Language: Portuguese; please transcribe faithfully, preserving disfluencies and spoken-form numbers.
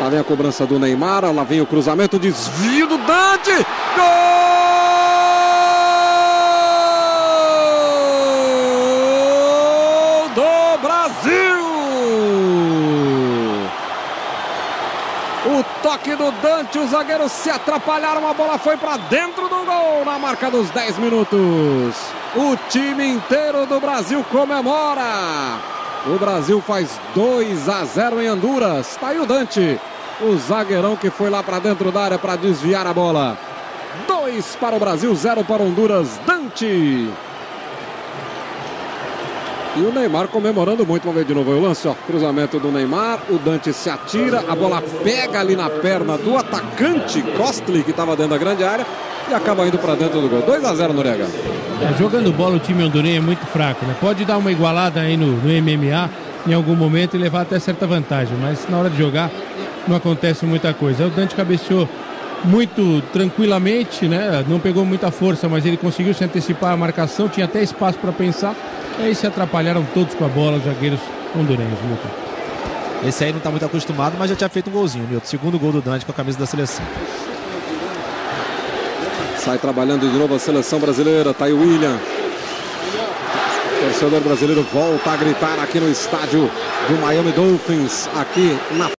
Lá vem a cobrança do Neymar, lá vem o cruzamento, desvio do Dante. Gol do Brasil! O toque do Dante, os zagueiros se atrapalharam, a bola foi para dentro do gol na marca dos dez minutos. O time inteiro do Brasil comemora. O Brasil faz dois a zero em Honduras. Tá aí o Dante, o zagueirão que foi lá para dentro da área para desviar a bola. dois para o Brasil, zero para Honduras. Dante. E o Neymar comemorando muito. Vamos ver de novo o lance, ó. Cruzamento do Neymar, o Dante se atira, a bola pega ali na perna do atacante Costly, que estava dentro da grande área, e acaba indo para dentro do gol. dois a zero, Noriega. É, jogando bola, o time hondurenho é muito fraco, né? Pode dar uma igualada aí no, no M M A em algum momento e levar até certa vantagem, mas na hora de jogar não acontece muita coisa. O Dante cabeceou muito tranquilamente, né? Não pegou muita força, mas ele conseguiu se antecipar a marcação, tinha até espaço para pensar. E aí se atrapalharam todos com a bola, os zagueiros hondurenhos, Milton. Esse aí não está muito acostumado, mas já tinha feito um golzinho, Milton. Segundo gol do Dante com a camisa da seleção. Sai trabalhando de novo a seleção brasileira, tá aí o William. O torcedor brasileiro volta a gritar aqui no estádio do Miami Dolphins, aqui na